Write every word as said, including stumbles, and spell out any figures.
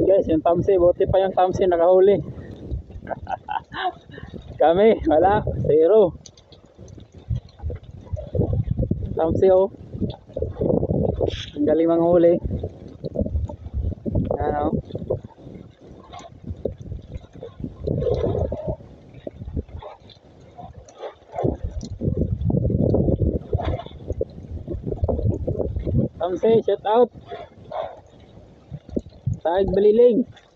guys, yung tamsi, buti pa yung tamsi nakahuli. Kami, wala, zero. Tamsi oh. Ang galing manghuli. Ano? Tamsi, shout out. Taig Baliling.